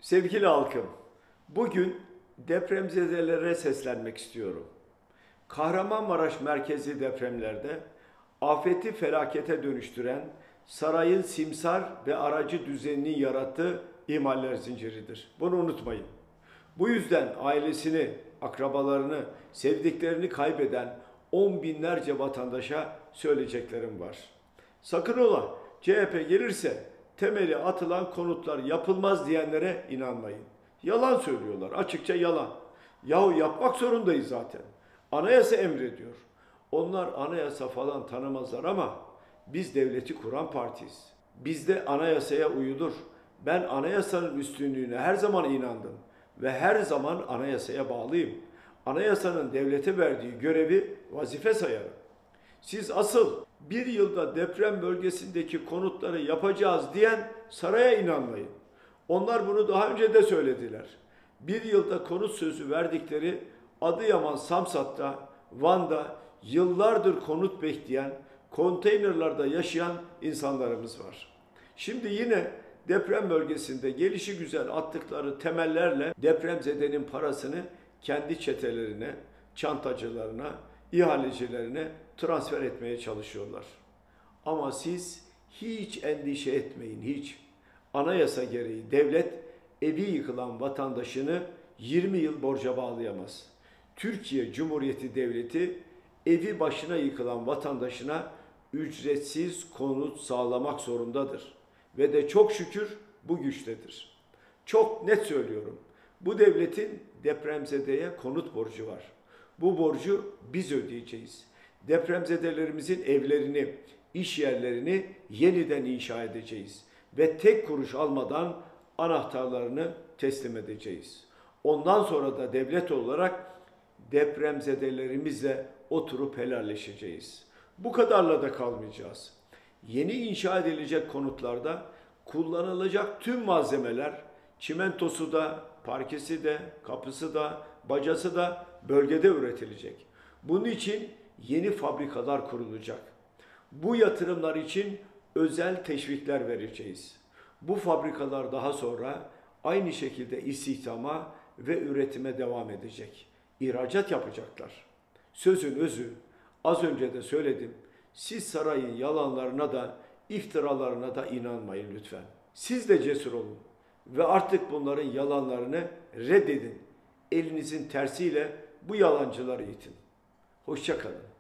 Sevgili halkım, bugün depremzedelere seslenmek istiyorum. Kahramanmaraş merkezi depremlerde afeti felakete dönüştüren sarayın simsar ve aracı düzeninin yarattığı ihmaller zinciridir. Bunu unutmayın. Bu yüzden ailesini, akrabalarını, sevdiklerini kaybeden on binlerce vatandaşa söyleyeceklerim var. Sakın ola CHP gelirse temeli atılan konutlar yapılmaz diyenlere inanmayın. Yalan söylüyorlar, açıkça yalan. Yahu yapmak zorundayız zaten. Anayasa emrediyor. Onlar anayasa falan tanımazlar ama biz devleti kuran partiyiz. Bizde anayasaya uyulur. Ben anayasanın üstünlüğüne her zaman inandım ve her zaman anayasaya bağlıyım. Anayasanın devlete verdiği görevi vazife sayarım. Siz asıl bir yılda deprem bölgesindeki konutları yapacağız diyen saraya inanmayın. Onlar bunu daha önce de söylediler. Bir yılda konut sözü verdikleri Adıyaman, Samsat'ta, Van'da yıllardır konut bekleyen, konteynerlarda yaşayan insanlarımız var. Şimdi yine deprem bölgesinde gelişigüzel attıkları temellerle depremzedenin parasını kendi çetelerine, çantacılarına, ihalecilerine transfer etmeye çalışıyorlar. Ama siz hiç endişe etmeyin, hiç. Anayasa gereği devlet evi yıkılan vatandaşını 20 yıl borca bağlayamaz. Türkiye Cumhuriyeti Devleti evi başına yıkılan vatandaşına ücretsiz konut sağlamak zorundadır. Ve de çok şükür bu güçtedir. Çok net söylüyorum. Bu devletin depremzedeye konut borcu var. Bu borcu biz ödeyeceğiz. Depremzedelerimizin evlerini, iş yerlerini yeniden inşa edeceğiz. Ve tek kuruş almadan anahtarlarını teslim edeceğiz. Ondan sonra da devlet olarak depremzedelerimizle oturup helalleşeceğiz. Bu kadarla da kalmayacağız. Yeni inşa edilecek konutlarda kullanılacak tüm malzemeler, çimentosu da, parkesi de, kapısı da, bacası da bölgede üretilecek. Bunun için yeni fabrikalar kurulacak. Bu yatırımlar için özel teşvikler vereceğiz. Bu fabrikalar daha sonra aynı şekilde istihdama ve üretime devam edecek. İhracat yapacaklar. Sözün özü, az önce de söyledim. Siz sarayın yalanlarına da, iftiralarına da inanmayın lütfen. Siz de cesur olun ve artık bunların yalanlarını reddedin. Elinizin tersiyle bu yalancıları itin. Hoşça kalın.